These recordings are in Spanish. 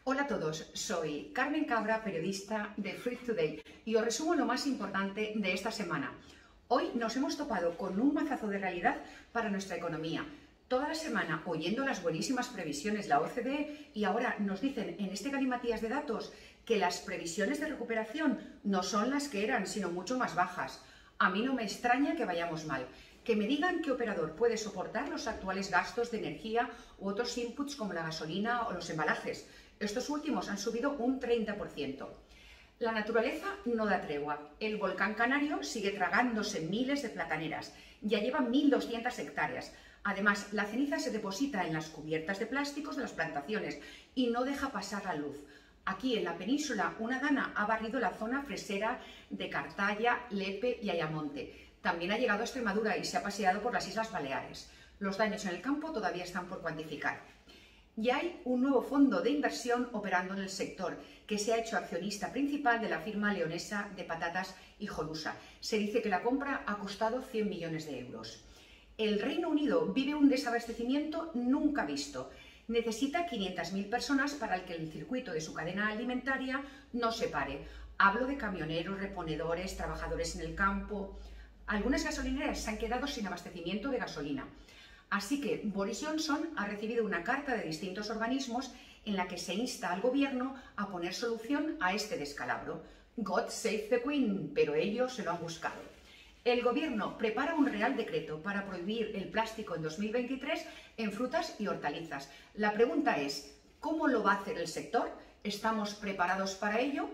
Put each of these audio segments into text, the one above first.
Hola a todos, soy Carmen Cabra, periodista de Fruit Today, y os resumo lo más importante de esta semana. Hoy nos hemos topado con un mazazo de realidad para nuestra economía. Toda la semana oyendo las buenísimas previsiones de la OCDE y ahora nos dicen en este galimatías de datos que las previsiones de recuperación no son las que eran, sino mucho más bajas. A mí no me extraña que vayamos mal. Que me digan qué operador puede soportar los actuales gastos de energía u otros inputs como la gasolina o los embalajes. Estos últimos han subido un 30%. La naturaleza no da tregua. El volcán canario sigue tragándose miles de plataneras. Ya lleva 1.200 hectáreas. Además, la ceniza se deposita en las cubiertas de plásticos de las plantaciones y no deja pasar la luz. Aquí en la península, una dana ha barrido la zona fresera de Cartaya, Lepe y Ayamonte. También ha llegado a Extremadura y se ha paseado por las Islas Baleares. Los daños en el campo todavía están por cuantificar. Y hay un nuevo fondo de inversión operando en el sector, que se ha hecho accionista principal de la firma leonesa de patatas Hijolusa. Se dice que la compra ha costado 100 millones de euros. El Reino Unido vive un desabastecimiento nunca visto. Necesita 500.000 personas para que el circuito de su cadena alimentaria no se pare. Hablo de camioneros, reponedores, trabajadores en el campo. Algunas gasolineras se han quedado sin abastecimiento de gasolina. Así que Boris Johnson ha recibido una carta de distintos organismos en la que se insta al gobierno a poner solución a este descalabro. God save the Queen, pero ellos se lo han buscado. El gobierno prepara un real decreto para prohibir el plástico en 2023 en frutas y hortalizas. La pregunta es, ¿cómo lo va a hacer el sector? ¿Estamos preparados para ello?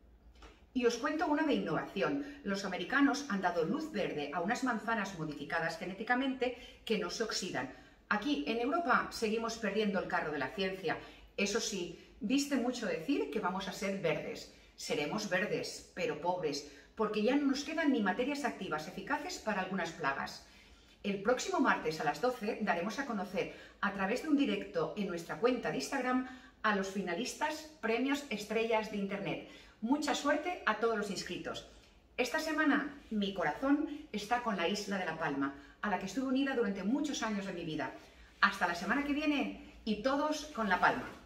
Y os cuento una de innovación. Los americanos han dado luz verde a unas manzanas modificadas genéticamente que no se oxidan. Aquí en Europa seguimos perdiendo el carro de la ciencia. Eso sí, viste mucho decir que vamos a ser verdes. Seremos verdes, pero pobres, porque ya no nos quedan ni materias activas eficaces para algunas plagas. El próximo martes a las 12 daremos a conocer a través de un directo en nuestra cuenta de Instagram a los finalistas Premios Estrellas de Internet. Mucha suerte a todos los inscritos. Esta semana mi corazón está con la isla de La Palma, a la que estuve unida durante muchos años de mi vida. Hasta la semana que viene y todos con La Palma.